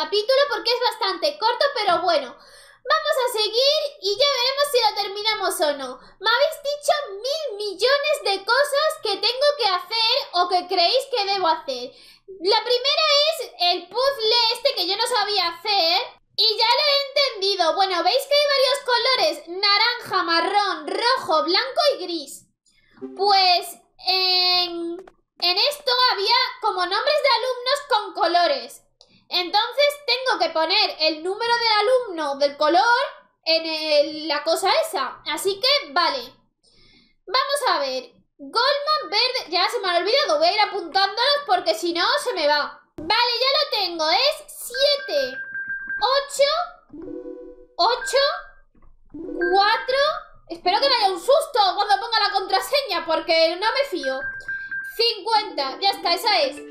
capítulo porque es bastante corto, pero bueno. Vamos a seguir y ya veremos si lo terminamos o no. Me habéis dicho 1000 millones de cosas que tengo que hacer o que creéis que debo hacer. La primera es el puzzle este que yo no sabía hacer y ya lo he entendido. Bueno, veis que hay varios colores: naranja, marrón, rojo, blanco y gris. Pues en esto había como nombres de alumnos con colores. Entonces tengo que poner el número del alumno del color en la cosa esa. Así que, vale. Vamos a ver. Goldman verde. Ya se me ha olvidado. Voy a ir apuntándolos porque si no se me va. Vale, ya lo tengo. Es 7, 8, 4. Espero que no haya un susto cuando ponga la contraseña porque no me fío. 50. Ya está, esa es.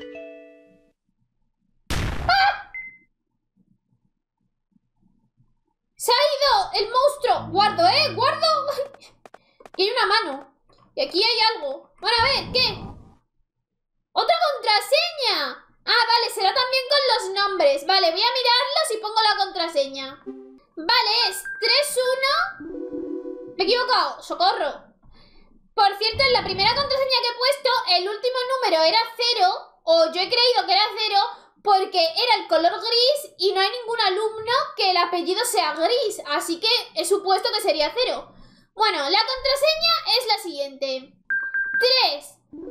¡Se ha ido el monstruo! ¡Guardo, guardo! Aquí hay una mano. Y aquí hay algo. Bueno, a ver, ¿qué? ¡Otra contraseña! Ah, vale, será también con los nombres. Vale, voy a mirarlos y pongo la contraseña. Vale, es 3-1. Me he equivocado, socorro. Por cierto, en la primera contraseña que he puesto, el último número era 0. O yo he creído que era 0 porque era el color gris y no hay ningún alumno que el apellido sea gris. Así que he supuesto que sería 0. Bueno, la contraseña es la siguiente. 3, 1,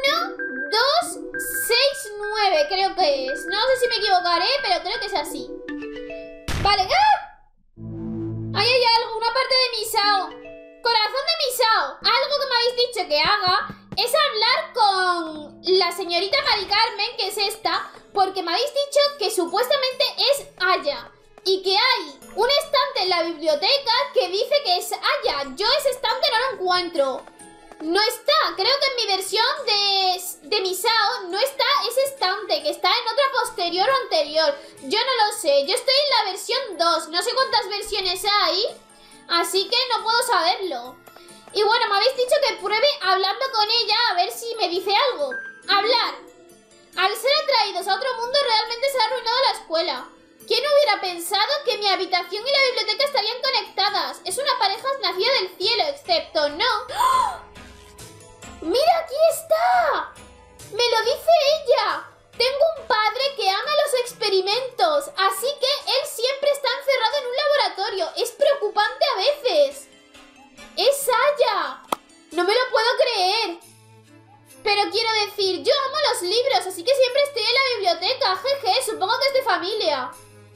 2, 6, 9 creo que es. No sé si me equivocaré, pero creo que es así. Vale. ¡Ah! Ahí hay algo, una parte de Misao. Corazón de Misao. Algo que me habéis dicho que haga es hablar con la señorita Mari Carmen, que es esta, porque me habéis dicho que supuestamente es Aya y que hay un estante en la biblioteca que dice que es Aya. Yo ese estante no lo encuentro. No está, creo que en mi versión de Misao no está ese estante, que está en otra posterior o anterior. Yo no lo sé, yo estoy en la versión 2, no sé cuántas versiones hay, así que no puedo saberlo. Y bueno, me habéis dicho que pruebe hablando con ella a ver si me dice algo. Hablar. Al ser atraídos a otro mundo realmente se ha arruinado la escuela. ¿Quién hubiera pensado que mi habitación y la biblioteca estarían conectadas? Es una pareja nacida del cielo, excepto no. ¡Oh! ¡Mira, aquí está! ¡Me lo dice ella! Tengo un padre que ama los experimentos, así que él siempre está encerrado en un laboratorio. Es preocupante a veces. ¡Es Aya! ¡No me lo puedo creer! Pero quiero decir, yo amo los libros, así que siempre estoy en la biblioteca. Jeje, supongo que es de familia.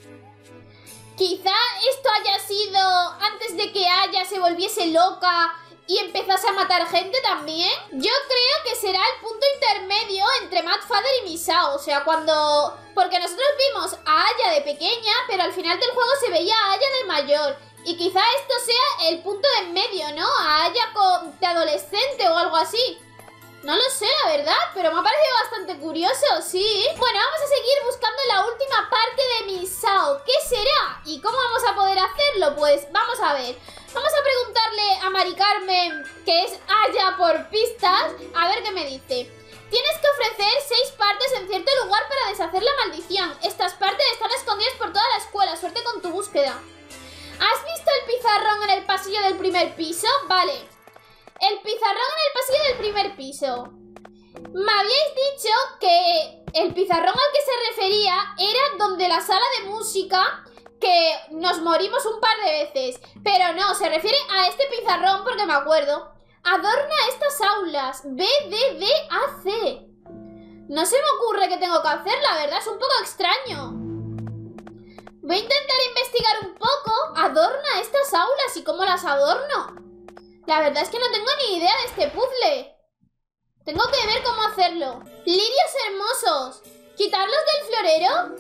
Quizá esto haya sido antes de que Aya se volviese loca y empezase a matar gente también. Yo creo que será el punto intermedio entre Mad Father y Misao. O sea, cuando... Porque nosotros vimos a Aya de pequeña, pero al final del juego se veía a Aya de mayor. Y quizá esto sea el punto de en medio, ¿no? A Aya de adolescente o algo así. No lo sé, la verdad, pero me ha parecido bastante curioso, sí. Bueno, vamos a seguir buscando la última parte de Misao. ¿Qué será? ¿Y cómo vamos a poder hacerlo? Pues vamos a ver. Vamos a preguntarle a Mari Carmen, que es Aya por pistas, a ver qué me dice. Tienes que ofrecer 6 partes en cierto lugar para deshacer la maldición. Estas partes están escondidas por toda la escuela. Suerte con tu búsqueda. ¿Has visto el pizarrón en el pasillo del primer piso? Vale. El pizarrón en el pasillo del primer piso. Me habíais dicho que el pizarrón al que se refería era donde la sala de música, que nos morimos un par de veces. Pero no, se refiere a este pizarrón porque me acuerdo. Adorna estas aulas. B, D, D, A, C. No se me ocurre qué tengo que hacer, la verdad, es un poco extraño. Voy a intentar investigar un poco. Adorna estas aulas y cómo las adorno. La verdad es que no tengo ni idea de este puzzle. Tengo que ver cómo hacerlo. Lirios hermosos. ¿Quitarlos del florero?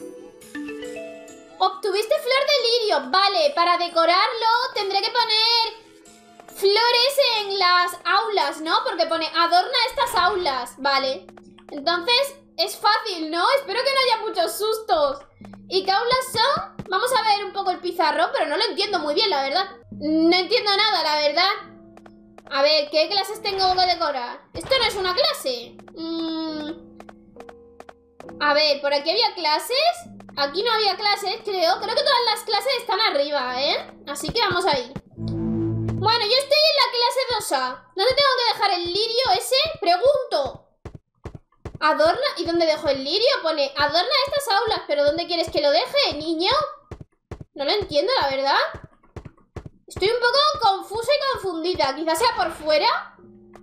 Obtuviste flor de lirio. Vale, para decorarlo tendré que poner flores en las aulas, ¿no? Porque pone adorna estas aulas. Vale. Entonces es fácil, ¿no? Espero que no haya muchos sustos. ¿Y qué aulas son? Vamos a ver un poco el pizarrón, pero no lo entiendo muy bien, la verdad. No entiendo nada, la verdad. A ver, ¿qué clases tengo que decorar? Esto no es una clase. A ver, por aquí había clases. Aquí no había clases, creo. Creo que todas las clases están arriba, ¿eh? Así que vamos ahí. Bueno, yo estoy en la clase 2A. ¿Dónde tengo que dejar el lirio ese? Pregunto. Adorna... ¿Y dónde dejo el lirio? Pone, adorna estas aulas. ¿Pero dónde quieres que lo deje, niño? No lo entiendo, la verdad. Estoy un poco confusa y confundida. Quizás sea por fuera.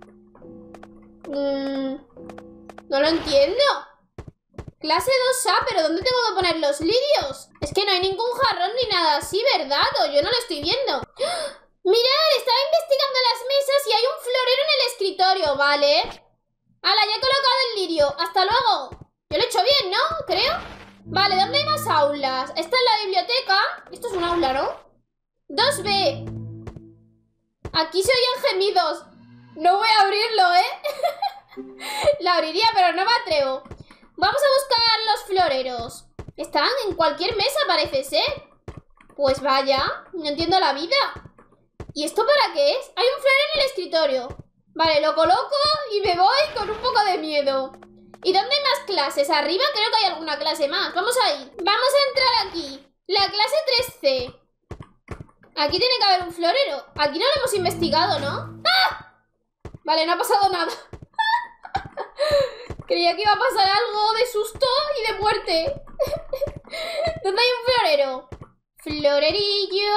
No lo entiendo. Clase 2A, ¿pero dónde tengo que poner los lirios? Es que no hay ningún jarrón ni nada así, ¿verdad? O yo no lo estoy viendo. ¡Ah! Mirad, estaba investigando las mesas y hay un florero en el escritorio, ¿vale? ¡Hala, ya he colocado el lirio! ¡Hasta luego! Yo lo he hecho bien, ¿no? Creo. Vale, ¿dónde hay más aulas? Esta es la biblioteca. Esto es un aula, ¿no? 2B. Aquí se oyen gemidos. No voy a abrirlo, ¿eh? La abriría, pero no me atrevo. Vamos a buscar los floreros. Están en cualquier mesa, parece ser. Pues vaya, no entiendo la vida. ¿Y esto para qué es? Hay un florero en el escritorio. Vale, lo coloco y me voy con un poco de miedo. ¿Y dónde hay más clases? Arriba creo que hay alguna clase más. Vamos a ir. Vamos a entrar aquí. La clase 3C. Aquí tiene que haber un florero. Aquí no lo hemos investigado, ¿no? ¡Ah! Vale, no ha pasado nada. Creía que iba a pasar algo de susto y de muerte. ¿Dónde hay un florero? Florerillo.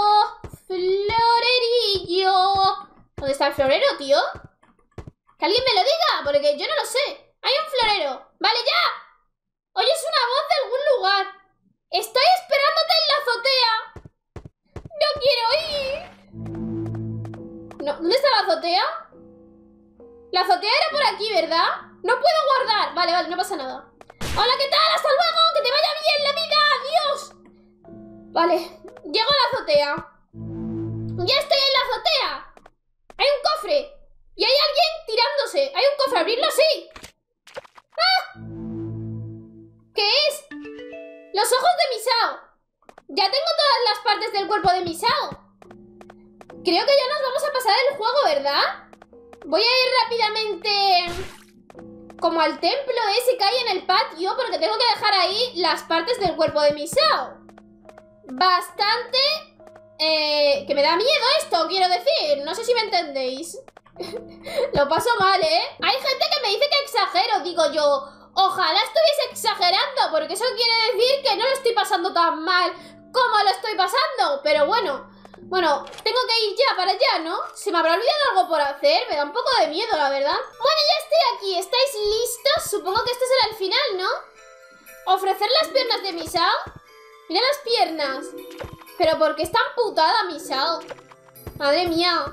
Florerillo. ¿Dónde está el florero, tío? Que alguien me lo diga, porque yo no lo sé. Hay un florero. Vale, ya. Oyes una voz de algún lugar. Estoy esperándote en la azotea. No quiero ir. No, ¿dónde está la azotea? La azotea era por aquí, ¿verdad? No puedo guardar. Vale, vale, no pasa nada. Hola, ¿qué tal? ¡Hasta luego! ¡Que te vaya bien la vida! ¡Adiós! Vale, llego a la azotea. ¡Ya estoy en la azotea! ¡Hay un cofre! ¡Y hay alguien tirándose! ¡Hay un cofre! ¡Abrirlo, sí! ¡Ah! ¿Qué es? ¡Los ojos de Misao! Ya tengo todas las partes del cuerpo de Misao. Creo que ya nos vamos a pasar el juego, ¿verdad? Voy a ir rápidamente como al templo ese que hay en el patio, porque tengo que dejar ahí las partes del cuerpo de Misao. Bastante... que me da miedo esto, quiero decir. No sé si me entendéis. Lo paso mal, ¿eh? Hay gente que me dice que exagero, digo yo. Ojalá estuviese exagerando, porque eso quiere decir que no lo estoy pasando tan mal como lo estoy pasando. Pero bueno, tengo que ir ya para allá, ¿no? ¿Se me habrá olvidado algo por hacer? Me da un poco de miedo, la verdad. Bueno, ya estoy aquí. ¿Estáis listos? Supongo que este será el final, ¿no? ¿Ofrecer las piernas de Misao? Mira las piernas. ¿Pero por qué está amputada Misao? Madre mía.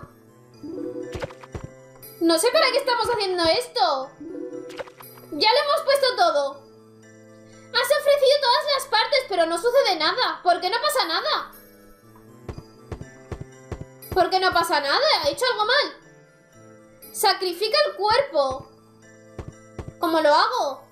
No sé para qué estamos haciendo esto. Ya lo hemos puesto todo. Has ofrecido todas las partes, pero no sucede nada. ¿Por qué no pasa nada? ¿Por qué no pasa nada? ¿He hecho algo mal? Sacrifica el cuerpo. ¿Cómo lo hago?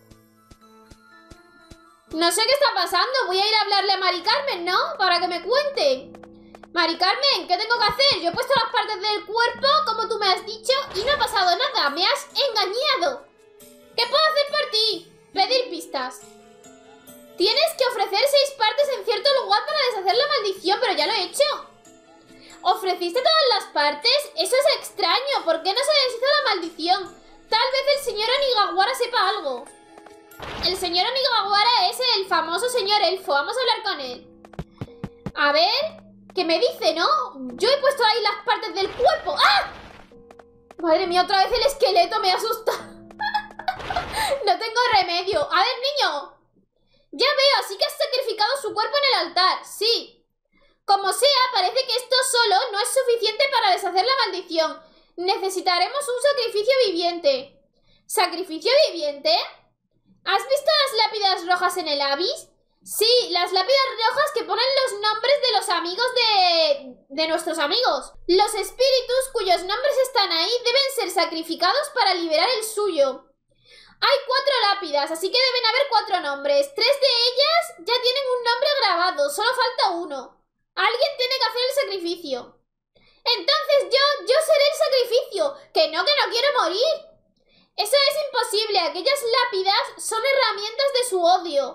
No sé qué está pasando. Voy a ir a hablarle a Mari Carmen, ¿no? Para que me cuente. Mari Carmen, ¿qué tengo que hacer? Yo he puesto las partes del cuerpo como tú me has dicho y no ha pasado nada. Me has engañado. ¿Qué puedo hacer por ti? Pedir pistas. Tienes que ofrecer 6 partes en cierto lugar para deshacer la maldición, pero ya lo he hecho. ¿Ofreciste todas las partes? Eso es extraño. ¿Por qué no se deshizo la maldición? Tal vez el señor Onigawara sepa algo. El señor Onigawara es el famoso señor elfo. Vamos a hablar con él. A ver, ¿qué me dice, no? Yo he puesto ahí las partes del cuerpo. ¡Ah! Madre mía, otra vez el esqueleto me asusta. No tengo remedio. A ver, niño. Ya veo, así que has sacrificado su cuerpo en el altar. Sí. Como sea, parece que esto solo no es suficiente para deshacer la maldición. Necesitaremos un sacrificio viviente. ¿Sacrificio viviente? ¿Has visto las lápidas rojas en el Abyss? Sí, las lápidas rojas que ponen los nombres de los amigos de nuestros amigos. Los espíritus cuyos nombres están ahí deben ser sacrificados para liberar el suyo. Hay 4 lápidas, así que deben haber 4 nombres. 3 de ellas ya tienen un nombre grabado, solo falta uno. Alguien tiene que hacer el sacrificio. Entonces yo seré el sacrificio. Que no quiero morir. Eso es imposible. Aquellas lápidas son herramientas de su odio.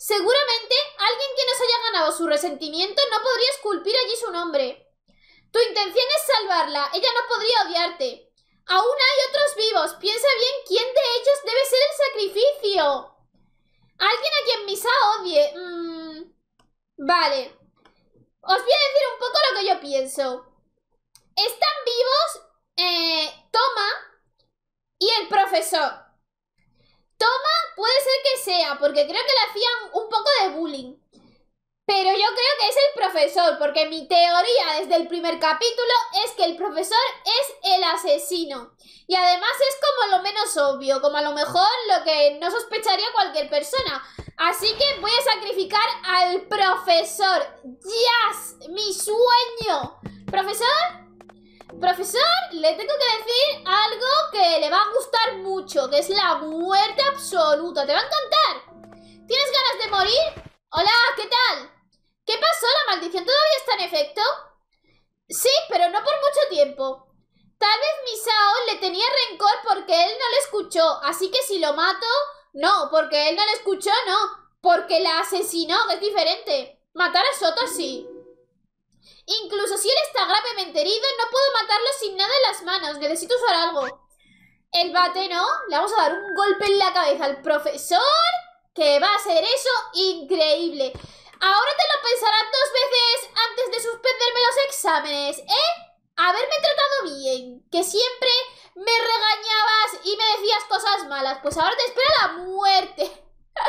Seguramente alguien que nos haya ganado su resentimiento no podría esculpir allí su nombre. Tu intención es salvarla, ella no podría odiarte. Aún hay otros vivos, piensa bien quién de ellos debe ser el sacrificio. Alguien a quien Misa odie. Vale. Os voy a decir un poco lo que yo pienso. Están vivos Toma y el profesor. Toma puede ser que sea, porque creo que le hacían un poco de bullying. Pero yo creo que es el profesor, porque mi teoría desde el primer capítulo es que el profesor es el asesino. Y además es como lo menos obvio, como a lo mejor lo que no sospecharía cualquier persona. Así que voy a sacrificar al profesor. ¡Yes! ¡Mi sueño! ¿Profesor? Profesor, le tengo que decir algo que le va a gustar mucho, que es la muerte absoluta. ¿Te va a encantar? ¿Tienes ganas de morir? Hola, ¿qué tal? ¿Qué pasó? ¿La maldición todavía está en efecto? Sí, pero no por mucho tiempo. Tal vez Misao le tenía rencor porque él no le escuchó, así que si lo mato, no, porque él no le escuchó, no, porque la asesinó, que es diferente. Matar a Soto sí. Incluso si él está gravemente herido, no puedo matarlo sin nada en las manos, necesito usar algo. El bate, ¿no? Le vamos a dar un golpe en la cabeza al profesor, que va a ser eso increíble. Ahora te lo pensarás 2 veces antes de suspenderme los exámenes, ¿eh? Haberme tratado bien, que siempre me regañabas y me decías cosas malas. Pues ahora te espera la muerte.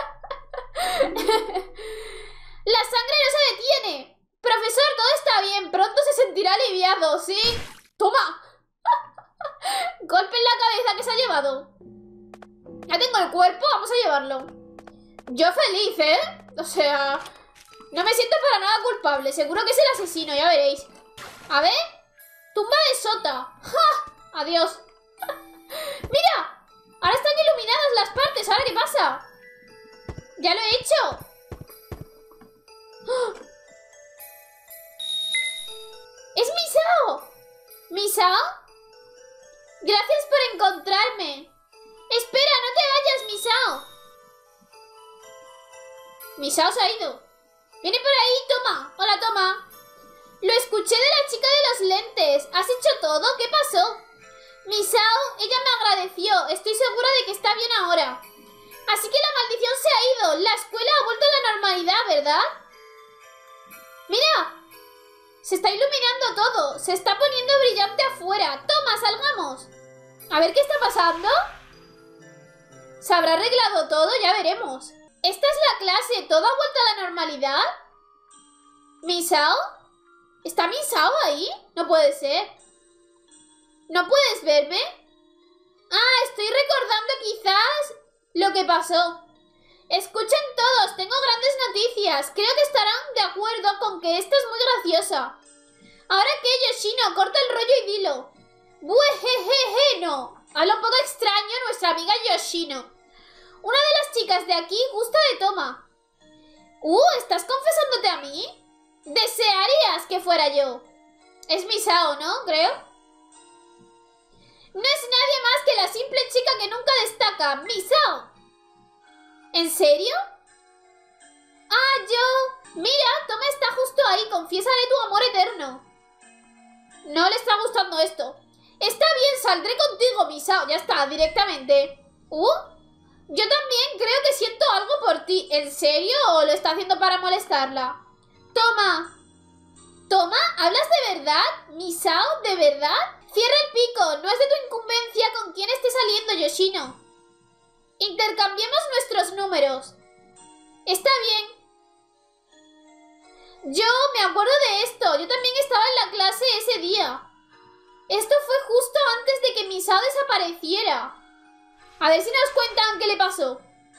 La sangre no se detiene. Profesor, todo está bien, pronto se sentirá aliviado, ¿sí? ¡Toma! Golpe en la cabeza que se ha llevado. Ya tengo el cuerpo, vamos a llevarlo. Yo feliz, ¿eh? O sea, no me siento para nada culpable. Seguro que es el asesino, ya veréis. A ver. Tumba de Sota. ¡Ja! Adiós. ¡Mira! Ahora están iluminadas las partes. ¿Ahora qué pasa? ¡Ya lo he hecho! ¡Oh! ¡Es Misao! ¿Misao? Gracias por encontrarme. Espera, no te vayas, Misao. Misao se ha ido. Viene por ahí, Toma. Hola, Toma. Lo escuché de la chica de los lentes. ¿Has hecho todo? ¿Qué pasó? Misao, ella me agradeció. Estoy segura de que está bien ahora. Así que la maldición se ha ido. La escuela ha vuelto a la normalidad, ¿verdad? Mira. Se está iluminando todo. Se está poniendo brillante afuera. Toma, salgamos. A ver qué está pasando. ¿Se habrá arreglado todo? Ya veremos. Esta es la clase. ¿Todo ha vuelto a la normalidad? ¿Misao? ¿Está Misao ahí? No puede ser. ¿No puedes verme? Ah, estoy recordando quizás lo que pasó. Escuchen todos, tengo grandes noticias. Creo que estarán de acuerdo con que esta es muy graciosa. ¿Ahora qué, Yoshino? Corta el rollo y dilo. Buejejeje, no. Habla un poco extraño nuestra amiga Yoshino. Una de las chicas de aquí gusta de Toma. ¿Estás confesándote a mí? Desearías que fuera yo. Es Misao, ¿no? Creo. No es nadie más que la simple chica que nunca destaca, Misao. ¿En serio? Ah, yo... Mira, Toma está justo ahí, confiésale tu amor eterno. No le está gustando esto. Está bien, saldré contigo, Misao. Ya está, directamente. Yo también creo que siento algo por ti. ¿En serio o lo está haciendo para molestarla? Toma. ¿Toma? ¿Hablas de verdad? ¿Misao? ¿De verdad? Cierra el pico. No es de tu incumbencia con quién esté saliendo, Yoshino. Intercambiemos nuestros números. Está bien. Yo me acuerdo de esto. Yo también estaba en la clase ese día. Esto fue justo antes de que Misao desapareciera. A ver si nos cuentan qué le pasó.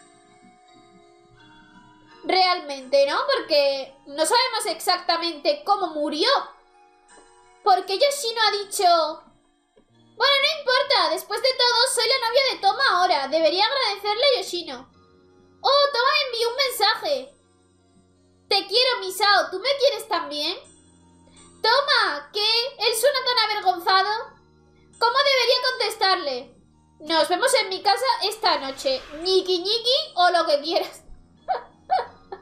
Realmente, ¿no? Porque no sabemos exactamente cómo murió. Porque Yoshino ha dicho... Bueno, no importa. Después de todo, soy la novia de Toma ahora. Debería agradecerle a Yoshino. Oh, Toma me envió un mensaje. Te quiero, Misao. ¿Tú me quieres también? Toma, ¿qué? ¿Él suena tan avergonzado? ¿Cómo debería contestarle? Nos vemos en mi casa esta noche. Ñiqui ñiqui o lo que quieras.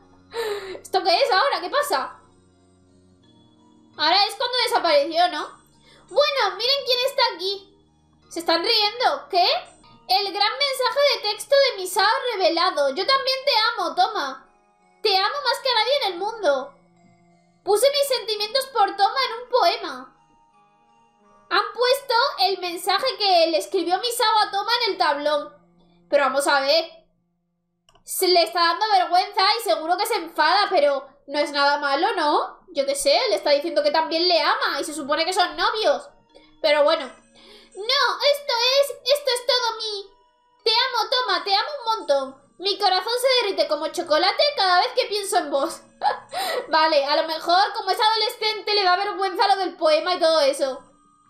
¿Esto qué es ahora? ¿Qué pasa? Ahora es cuando desapareció, ¿no? Bueno, miren quién está aquí. Se están riendo. ¿Qué? El gran mensaje de texto de Misao revelado. Yo también te amo, toma. Te amo más que a nadie en el mundo. Puse mis sentimientos por Toma en un poema. Han puesto el mensaje que le escribió Misao a Toma en el tablón. Pero vamos a ver. Se le está dando vergüenza y seguro que se enfada, pero no es nada malo, ¿no? Yo qué sé, le está diciendo que también le ama y se supone que son novios. Pero bueno. No, esto es todo Te amo, Toma, te amo un montón. Mi corazón se derrite como chocolate cada vez que pienso en vos. Vale, a lo mejor como es adolescente le da vergüenza lo del poema y todo eso.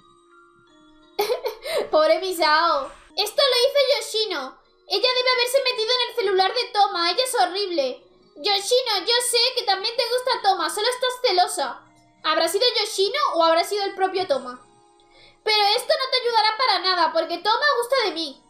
Pobre Misao. Esto lo hizo Yoshino. Ella debe haberse metido en el celular de Toma. Ella es horrible. Yoshino, yo sé que también te gusta Toma. Solo estás celosa. ¿Habrá sido Yoshino o habrá sido el propio Toma? Pero esto no te ayudará para nada, porque Toma gusta de mí.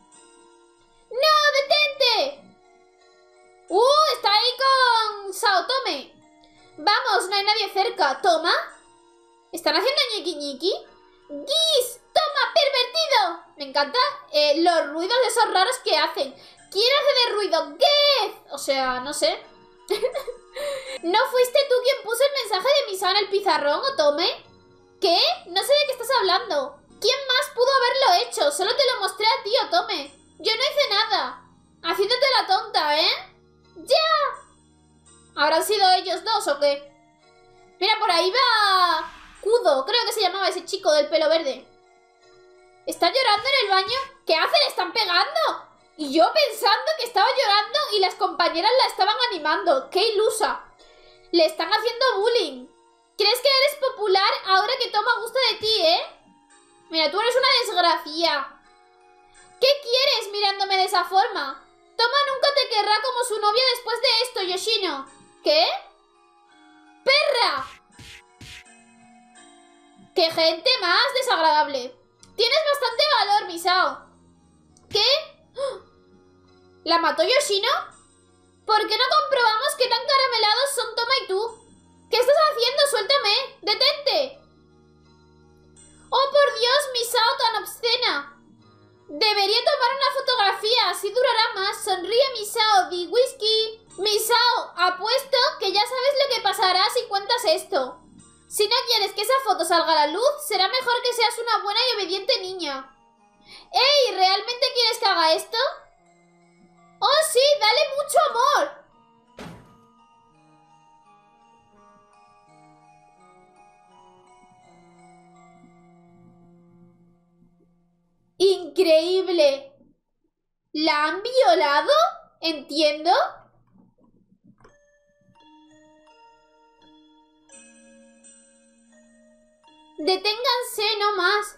¡No, detente! Está ahí con Saotome. Vamos, no hay nadie cerca. ¿Toma? ¿Están haciendo ñiqui ñiqui? ¡Gis! ¡Toma, pervertido! Me encanta los ruidos esos raros que hacen. ¿Quién hace de ruido? ¡Gis! O sea, no sé. ¿No fuiste tú quien puso el mensaje de Misao en el pizarrón, Otome? ¿Qué? No sé de qué estás hablando. ¿Quién más pudo haberlo hecho? Solo te lo mostré a ti, Otome. Yo no hice nada. Haciéndote la tonta, ¿eh? ¡Ya! ¿Habrán sido ellos dos o qué? Mira, por ahí va Kudo, creo que se llamaba ese chico del pelo verde. ¿Está llorando en el baño? ¿Qué hace? ¿Le están pegando? Y yo pensando que estaba llorando y las compañeras la estaban animando. ¡Qué ilusa! Le están haciendo bullying. ¿Crees que eres popular ahora que Toma gusta de ti, Mira, tú eres una desgracia. ¿Qué quieres mirándome de esa forma? Toma nunca te querrá como su novia después de esto, Yoshino. ¿Qué? ¡Perra! ¡Qué gente más desagradable! Tienes bastante valor, Misao. ¿Qué? ¿La mató Yoshino? ¿Por qué no comprobamos qué tan caramelados son Toma y tú? ¿Qué estás haciendo? ¡Suéltame! ¡Detente! ¡Oh, por Dios, Misao tan obscena! Debería tomar una fotografía, así durará más. Sonríe, Misao, di whisky. Misao, apuesto que ya sabes lo que pasará si cuentas esto. Si no quieres que esa foto salga a la luz, será mejor que seas una buena y obediente niña. ¡Ey! ¿Realmente quieres que haga esto? ¡Oh, sí! ¡Dale mucho amor! ¡Increíble! ¿La han violado? ¿Entiendo? Deténganse, no más.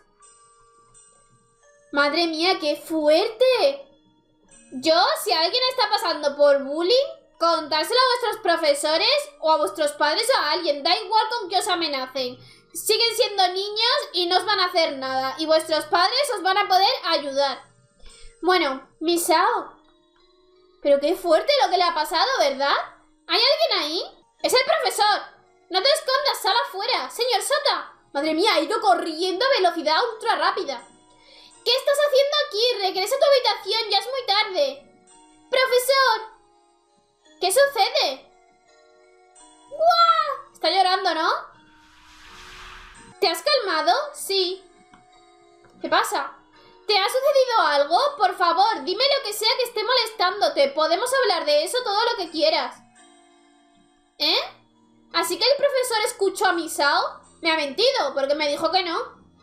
Madre mía, qué fuerte. Yo, si alguien está pasando por bullying, contárselo a vuestros profesores o a vuestros padres o a alguien. Da igual con que os amenacen. Siguen siendo niños y no os van a hacer nada. Y vuestros padres os van a poder ayudar. Bueno, Misao. Pero qué fuerte lo que le ha pasado, ¿verdad? ¿Hay alguien ahí? ¡Es el profesor! ¡No te escondas! ¡Sal afuera! ¡Señor Sota! Madre mía, ha ido corriendo a velocidad ultra rápida. ¿Qué estás haciendo aquí? Regresa a tu habitación, ya es muy tarde. ¡Profesor! ¿Qué sucede? ¡Guau! Está llorando, ¿no? ¿Te has calmado? Sí. ¿Qué pasa? ¿Te ha sucedido algo? Por favor, dime lo que sea que esté molestándote. Podemos hablar de eso todo lo que quieras. ¿Eh? ¿Así que el profesor escuchó a Misao? Me ha mentido, porque me dijo que no.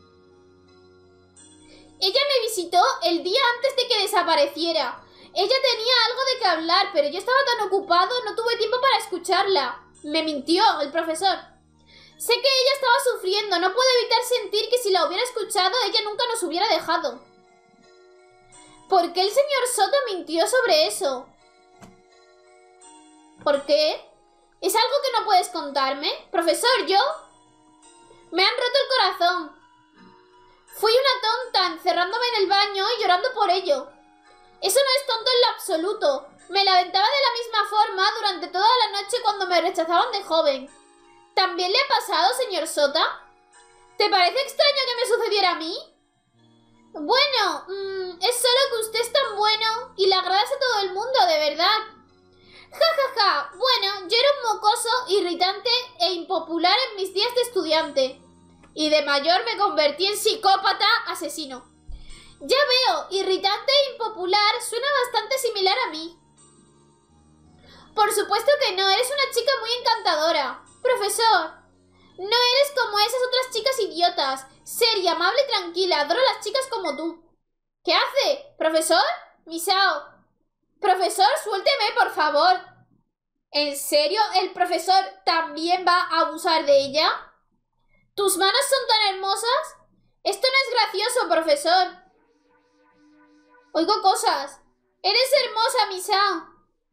Ella me visitó el día antes de que desapareciera. Ella tenía algo de qué hablar, pero yo estaba tan ocupado, no tuve tiempo para escucharla. Me mintió el profesor. Sé que ella estaba sufriendo, no puedo evitar sentir que si la hubiera escuchado, ella nunca nos hubiera dejado. ¿Por qué el señor Soto mintió sobre eso? ¿Por qué? ¿Es algo que no puedes contarme? Profesor, ¿yo? Me han roto el corazón. Fui una tonta, encerrándome en el baño y llorando por ello. Eso no es tonto en lo absoluto. Me lamentaba de la misma forma durante toda la noche cuando me rechazaban de joven. ¿También le ha pasado, señor Sota? ¿Te parece extraño que me sucediera a mí? Bueno, es solo que usted es tan bueno y le agradas a todo el mundo, de verdad. Ja, ja, ja. Bueno, yo era un mocoso, irritante e impopular en mis días de estudiante. Y de mayor me convertí en psicópata asesino. Ya veo, irritante e impopular suena bastante similar a mí. Por supuesto que no, eres una chica muy encantadora. Profesor, no eres como esas otras chicas idiotas. Seria, amable y tranquila. Adoro a las chicas como tú. ¿Qué hace? ¿Profesor? Misao. Profesor, suélteme, por favor. ¿En serio el profesor también va a abusar de ella? ¿Tus manos son tan hermosas? Esto no es gracioso, profesor. Oigo cosas. Eres hermosa, Misao.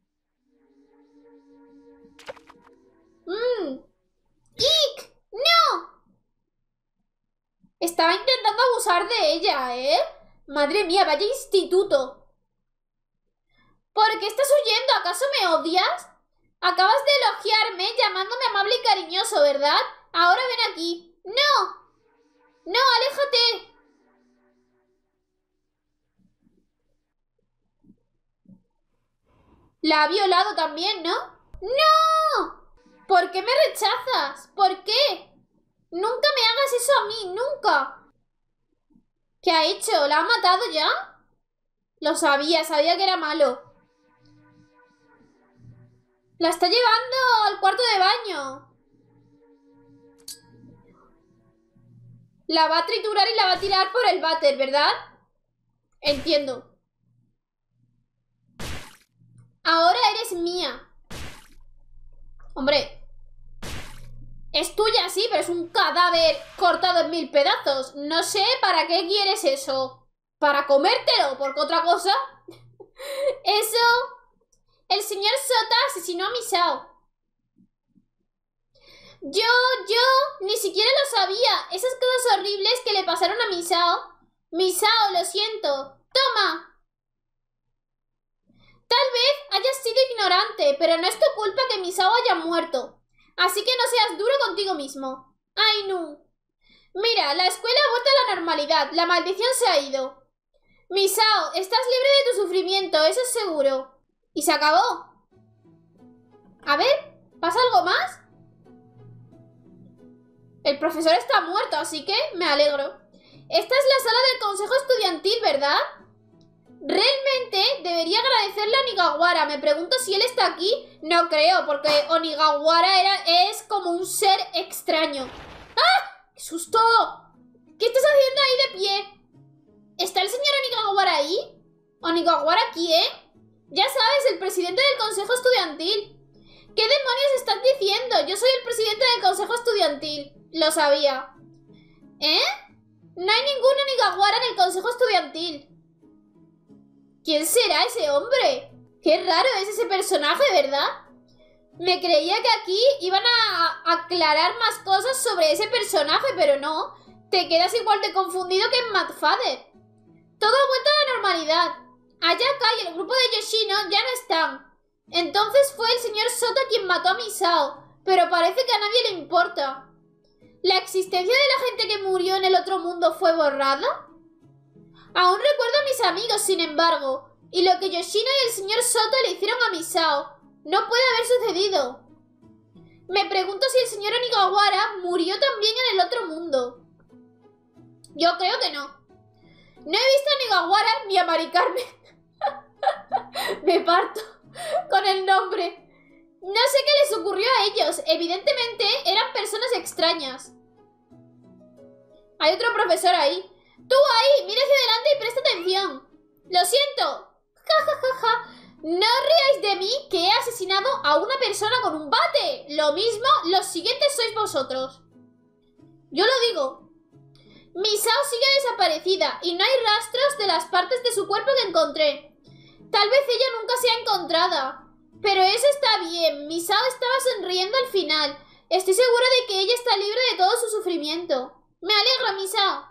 ¡Ick! ¡No! Estaba intentando abusar de ella, ¿eh? Madre mía, vaya instituto. ¿Por qué estás huyendo? ¿Acaso me odias? Acabas de elogiarme llamándome amable y cariñoso, ¿verdad? Ahora ven aquí. ¡No! ¡No, aléjate! La ha violado también, ¿no? ¡No! ¿Por qué me rechazas? ¿Por qué? Nunca me hagas eso a mí, nunca. ¿Qué ha hecho? ¿La ha matado ya? Lo sabía, sabía que era malo. La está llevando al cuarto de baño. La va a triturar y la va a tirar por el váter, ¿verdad? Entiendo. Ahora eres mía. Hombre, es tuya, sí, pero es un cadáver cortado en 1000 pedazos. No sé para qué quieres eso. ¿Para comértelo? Porque otra cosa... Eso... El señor Sota asesinó a Misao. Yo, ni siquiera lo sabía. Esas cosas horribles que le pasaron a Misao. Misao, lo siento. Toma. Tal vez hayas sido ignorante, pero no es tu culpa que Misao haya muerto. Así que no seas duro contigo mismo. Ay, no. Mira, la escuela ha vuelto a la normalidad. La maldición se ha ido. Misao, estás libre de tu sufrimiento, eso es seguro. Y se acabó. A ver, ¿pasa algo más? El profesor está muerto, así que me alegro. Esta es la sala del consejo estudiantil, ¿verdad? Realmente debería agradecerle a Onigawara. Me pregunto si él está aquí. No creo, porque Onigawara es como un ser extraño. ¡Ah! ¡Qué susto! ¿Qué estás haciendo ahí de pie? ¿Está el señor Onigawara ahí? ¿Onigawara quién? Ya sabes, el presidente del consejo estudiantil. ¿Qué demonios estás diciendo? Yo soy el presidente del consejo estudiantil. Lo sabía. ¿Eh? No hay ningún Onigawara en el consejo estudiantil. ¿Quién será ese hombre? Qué raro es ese personaje, ¿verdad? Me creía que aquí iban a aclarar más cosas sobre ese personaje, pero no. Te quedas igual de confundido que en Madfather. Todo ha vuelto a la normalidad. Ayaka y el grupo de Yoshino ya no están. Entonces fue el señor Sota quien mató a Misao, pero parece que a nadie le importa. ¿La existencia de la gente que murió en el otro mundo fue borrada? Aún recuerdo a mis amigos, sin embargo, y lo que Yoshino y el señor Soto le hicieron a Misao. No puede haber sucedido. Me pregunto si el señor Onigawara murió también en el otro mundo. Yo creo que no. No he visto a Onigawara ni a Mari Carmen. Me parto con el nombre. No sé qué les ocurrió a ellos. Evidentemente eran personas extrañas. Hay otro profesor ahí. Tú ahí, mira hacia adelante y presta atención. Lo siento. Ja, ja, ja, ja. No ríais de mí que he asesinado a una persona con un bate. Lo mismo, los siguientes sois vosotros. Yo lo digo. Misao sigue desaparecida y no hay rastros de las partes de su cuerpo que encontré. Tal vez ella nunca sea encontrada. Pero eso está bien. Misao estaba sonriendo al final. Estoy segura de que ella está libre de todo su sufrimiento. Me alegro, Misao.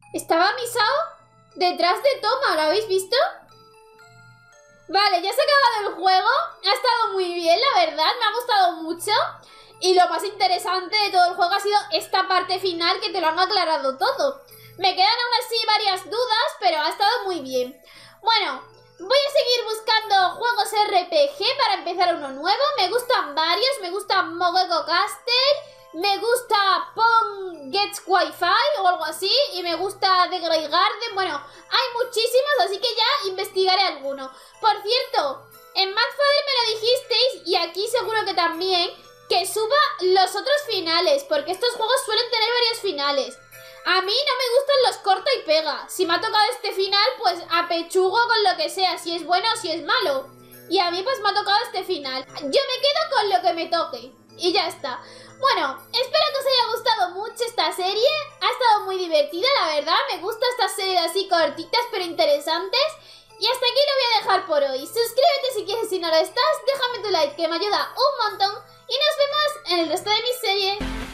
Estaba Misao detrás de Toma, ¿lo habéis visto? Vale, ya se ha acabado el juego. Ha estado muy bien, la verdad, me ha gustado mucho. Y lo más interesante de todo el juego ha sido esta parte final, que te lo han aclarado todo. Me quedan aún así varias dudas, pero ha estado muy bien. Bueno, voy a seguir buscando juegos RPG para empezar uno nuevo. Me gustan varios, me gusta Mogeko Castle, me gusta Pong Gets Wi-Fi o algo así, y me gusta The Grey Garden. Bueno, hay muchísimos, así que ya investigaré alguno. Por cierto, en Madfather me lo dijisteis, y aquí seguro que también, que suba los otros finales, porque estos juegos suelen tener varios finales. A mí no me gustan los corta y pega. Si me ha tocado este final, pues apechugo con lo que sea, si es bueno o si es malo. Y a mí pues me ha tocado este final. Yo me quedo con lo que me toque. Y ya está. Bueno, espero que os haya gustado mucho esta serie. Ha estado muy divertida, la verdad. Me gusta estas series así cortitas pero interesantes. Y hasta aquí lo voy a dejar por hoy. Suscríbete si quieres, si no lo estás. Déjame tu like, que me ayuda un montón. Y nos vemos en el resto de mis series.